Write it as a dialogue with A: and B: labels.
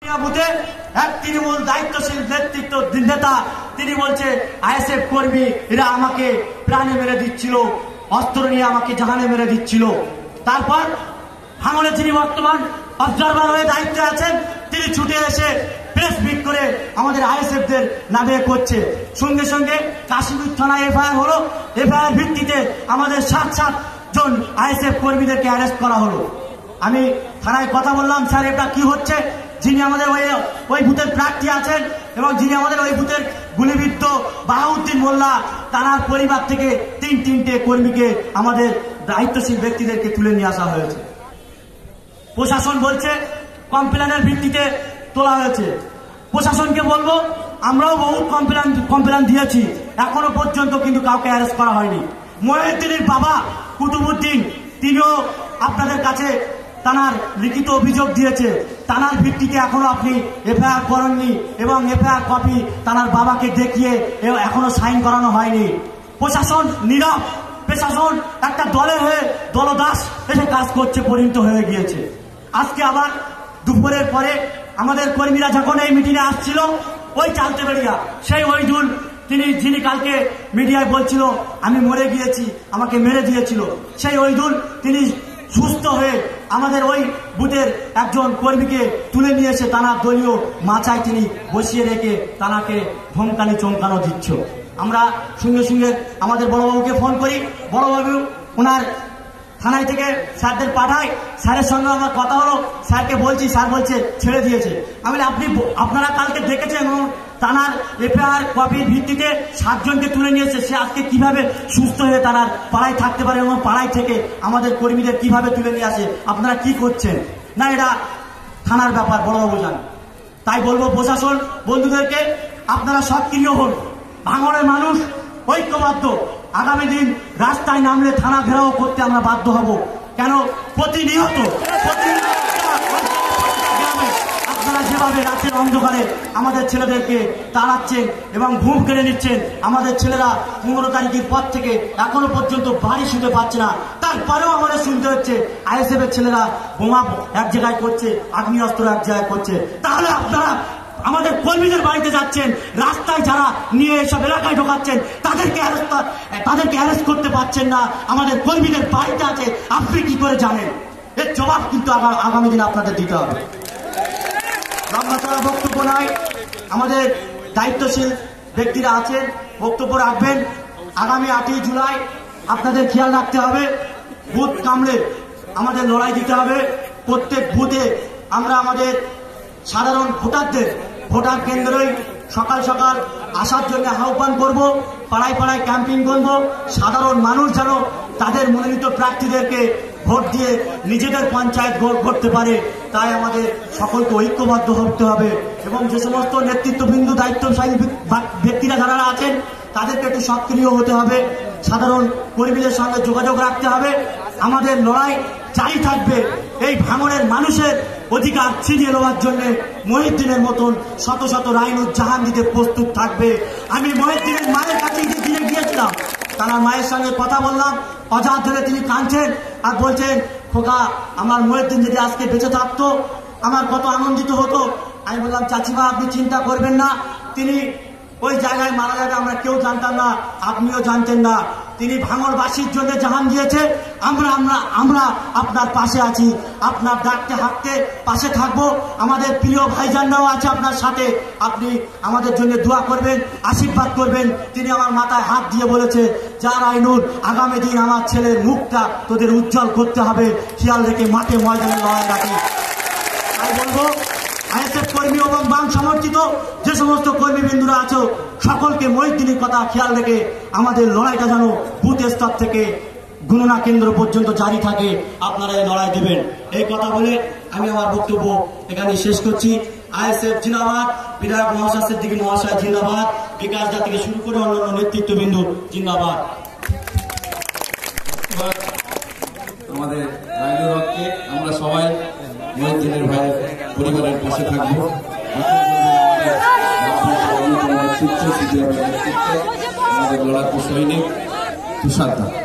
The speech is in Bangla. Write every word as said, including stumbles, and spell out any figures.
A: বুথে এক তৃণমূল দায়িত্বশীল নেতৃত্ব নেতা তিনি বলছে আইএসএফ কর্মী এরা আমাকে প্রাণে মেরে দিচ্ছিল, অস্ত্র নিয়ে আমাকে জাহানে মেরে দিচ্ছিল। তারপর ভাঙনে যিনি বর্তমান অবজারভার হয়ে দায়িত্বে আছেন তিনি ছুটে এসে প্রেস মিট করে আমাদের আইএসএফদের নামে করছে। সঙ্গে সঙ্গে কাশীপুর থানায় এফআইআর হলো, এফআইআর ভিত্তিতে আমাদের সাত সাত জন আইএসএফ কর্মীদেরকে অ্যারেস্ট করা হলো। আমি থানায় কথা বললাম, স্যার এটা কি হচ্ছে? যিনি আমাদের ওই ওই বুথের প্রার্থী আছেন এবং যিনি আমাদের ওই বুথের গুলিবিদ্ধ বাহাউদ্দিন মোল্লা তার পরিবার থেকে তিন তিনটে কর্মীকে আমাদের দায়িত্বশীল ব্যক্তিদেরকে তুলে নিয়ে আসা হয়েছে। প্রশাসন বলছে কমপ্লেনের ভিত্তিতে তোলা হয়েছে। প্রশাসনকে বলবো আমরাও বহু কমপ্লেন কমপ্লেন দিয়েছি, এখনো পর্যন্ত কিন্তু কাউকে অ্যারেস্ট করা হয়নি। মহিউদ্দিনের বাবা কুতুবুদ্দিন তিনিও আপনাদের কাছে তানার লিখিত অভিযোগ দিয়েছে, তানার ভিত্তিতে এখনো আপনি এফআইআর করেননি এবং এফআইআর কপি তানার বাবাকে দেখিয়ে এখনো সাইন করানো হয়নি। প্রশাসন নীরব, প্রশাসন একটা দলের হয়ে দলদাস এসে কাজ করছে পরিণত হয়ে গিয়েছে। আজকে আবার দুপুরের পরে আমাদের কর্মীরা যখন এই মিটিংয়ে আসছিল, ওই চালতে বেরিয়া সেই ওইদুল তিনি যিনি কালকে মিডিয়ায় বলছিল আমি মরে গিয়েছি, আমাকে মেরে দিয়েছিল, সেই ওইদুল তিনি সুস্থ হয়ে আমাদের ওই বুথের একজন কর্মীকে তুলে নিয়ে এসে তানার দলীয় মাচায় তিনি বসিয়ে রেখে তানাকে ধমকানি চমকানো দিচ্ছ। আমরা সঙ্গে সঙ্গে আমাদের বড়বাবুকে ফোন করি, বড়বাবু ওনার থানায় থেকে স্যারদের পাঠায়, স্যারের সঙ্গে আমার কথা হলো, স্যারকে বলছি, স্যার বলছে ছেড়ে দিয়েছে। আমি আপনি আপনারা কালকে দেখেছেন এবং তানার এফআইআর কপির ভিত্তিতে সাতজনকে তুলে নিয়েছে, সে আজকে কিভাবে সুস্থ হয়ে তানার পাড়ায় থাকতে পারে এবং পাড়ায় থেকে আমাদের কর্মীদের কিভাবে তুলে নিয়ে আসে? আপনারা কি করছেন? না এটা থানার ব্যাপার, বড়বাবু জান। তাই বলবো প্রশাসন বন্ধুদেরকে আপনারা সক্রিয় হন, ভাঙনের মানুষ ঐক্যবদ্ধ। আগামী দিন রাস্তায় নামলে থানা ঘেরাও করতে আমরা বাধ্য হব। কেন প্রতিনিয়ত আপনারা যেভাবে রাতের অন্ধকারে আমাদের ছেলেদেরকে তাড়াচ্ছেন এবং ঘুম কেড়ে নিচ্ছেন, আমাদের ছেলেরা পনেরো তারিখের পর থেকে এখনো পর্যন্ত বাড়ি শুতে পারছে না, তারপরেও আমাদের শুনতে হচ্ছে আইএসএফ এর ছেলেরা বোমা এক জায়গায় করছে, আগ্নেয়াস্ত্র এক জায়গায় করছে। তাহলে আপনারা আমাদের কর্মীদের বাড়িতে যাচ্ছেন, রাস্তায় যারা নিয়ে এসব এলাকায় ঢোকাচ্ছেন তাদেরকে অ্যারেস্ট তাদেরকে অ্যারেস্ট করতে পারছেন না, আমাদের কর্মীদের বাড়িতে আছে, আপনি কি করে জানেন? এর জবাব কিন্তু আগামী দিনে আপনাদের দিতে হবে। লম্বাচড়া বক্তব্য নয়, আমাদের দায়িত্বশীল ব্যক্তিরা আছেন, বক্তব্য রাখবেন। আগামী আটই জুলাই আপনাদের খেয়াল রাখতে হবে, বুথ কামড়ে আমাদের লড়াই দিতে হবে। প্রত্যেক বুথে আমরা আমাদের সাধারণ ভোটারদের ভোটার কেন্দ্রেই সকাল সকাল আসার জন্য আহ্বান করব, পাড়ায় পাড়ায় ক্যাম্পিং করব। সাধারণ মানুষ যেন তাদের মনোনীত প্রার্থীদেরকে ভোট দিয়ে নিজেদের পঞ্চায়েত ভোট করতে পারে, তাই আমাদের সকলকে ঐক্যবদ্ধ হতে হবে এবং যে সমস্ত নেতৃত্ববৃন্দ দায়িত্বশালী ব্যক্তিরা যারা আছেন তাদেরকে একটু সক্রিয় হতে হবে, সাধারণ কর্মীদের সঙ্গে যোগাযোগ রাখতে হবে। আমাদের লড়াই জারি থাকবে। এই ভাঙনের মানুষের অধিকার ছিনিয়ে নেওয়ার জন্য মহিউদ্দিনের মতন শত শত রাইনুজ্জাহান দিতে প্রস্তুত থাকবে। আমি মহিউদ্দিনের মায়ের কাছে দিয়ে গিয়েছিলাম, তার মায়ের সঙ্গে কথা বললাম, অজাত ধরে তিনি কাঁদছেন আর বলছেন খোকা আমার মহিউদ্দিন যদি আজকে বেঁচে থাকতো আমার কত আনন্দিত হতো। আমি বললাম চাচিমা আপনি চিন্তা করবেন না, তিনি ওই জায়গায় মারা যাবে আমরা কেউ জানতাম না, আপনিও জানতেন না। তিনি ভাঙড়বাসীর জন্য জাহান দিয়েছে, আমরা আমরা আমরা আপনার পাশে আছি, আপনার ডাকতে হাঁটতে পাশে থাকবো। আমাদের প্রিয় ভাইজানরাও আছে আপনার সাথে, আপনি আমাদের জন্য দোয়া করবেন, আশীর্বাদ করবেন। তিনি আমার মাথায় হাত দিয়ে বলেছে যার আইনুর আগামী দিন আমার ছেলের মুখটা তোদের উজ্জ্বল করতে হবে, খেয়াল রেখে মাঠে ময়দানে লড়াই রাখি। তাই বলবো আইএসএফ কর্মী এবং বাম সমর্থিত যে সমস্ত কর্মীবৃন্দুরা আছো সকলকে মহিউদ্দিনের কথা খেয়াল রেখে আমাদের লড়াইটা যেন বুথ স্তর থেকে গণনা কেন্দ্র পর্যন্ত জারি থাকে, আপনারা এই লড়াই দেবেন। এই কথা বলে আমি আমার বক্তব্য এখানে শেষ করছি। আইএসএফ জিন্দাবাদ, বিধায়ক মহাশয় সিদ্দিকী মহাশয় জিন্দাবাদ, বিকাশ দা থেকে শুরু করে অন্যান্য নেতৃত্ববৃন্দ জিন্দাবাদ।
B: আমাদের রাইনুর হককে আমরা সবাই মহিউদ্দিনের ভাইয়ের পরিবারের পাশে থাকবো। আমাদের লড়াকু সৈনিক তুষার দা।